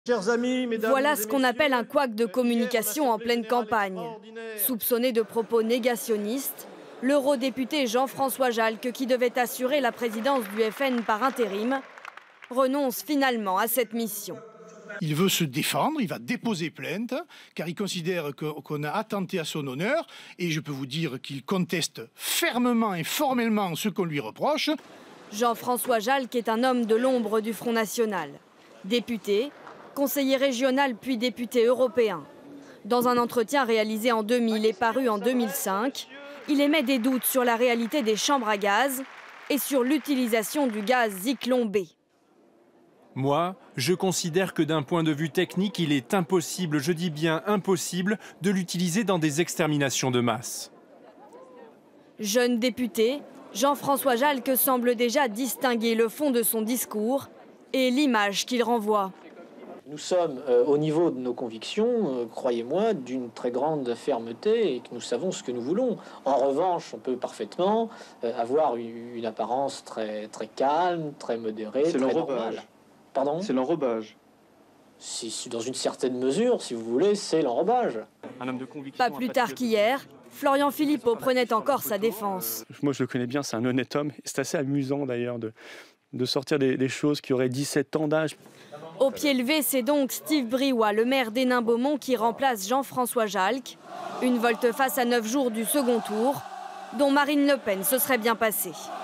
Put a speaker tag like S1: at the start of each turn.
S1: Chers amis, mesdames
S2: Voilà
S1: et
S2: ce qu'on
S1: messieurs,
S2: appelle un couac de communication en pleine campagne. Soupçonné de propos négationnistes, l'eurodéputé Jean-François Jalques, qui devait assurer la présidence du FN par intérim, renonce finalement à cette mission.
S3: Il veut se défendre, il va déposer plainte, car il considère qu'on a attenté à son honneur, et je peux vous dire qu'il conteste fermement et formellement ce qu'on lui reproche.
S2: Jean-François Jalques est un homme de l'ombre du Front National. Député, conseiller régional puis député européen. Dans un entretien réalisé en 2000 et paru en 2005, il émet des doutes sur la réalité des chambres à gaz et sur l'utilisation du gaz Zyklon B.
S4: Moi, je considère que d'un point de vue technique, il est impossible, je dis bien impossible, de l'utiliser dans des exterminations de masse.
S2: Jeune député, Jean-François Jalques semble déjà distinguer le fond de son discours et l'image qu'il renvoie.
S5: Nous sommes, au niveau de nos convictions, croyez-moi, d'une très grande fermeté et que nous savons ce que nous voulons. En revanche, on peut parfaitement avoir une apparence très calme, très modérée, très normale. Pardon ?
S6: C'est l'enrobage.
S5: Si, dans une certaine mesure, si vous voulez, c'est l'enrobage.
S6: Un homme de conviction.
S2: Pas plus tard qu'hier, Florian Philippot prenait encore sa défense.
S7: Moi, je le connais bien, c'est un honnête homme. C'est assez amusant d'ailleurs de sortir des choses qui auraient 17 ans d'âge.
S2: Au pied levé, c'est donc Steve Briouat, le maire d'Hénin-Beaumont, qui remplace Jean-François Jalques. Une volte-face à 9 jours du second tour, dont Marine Le Pen se serait bien passée.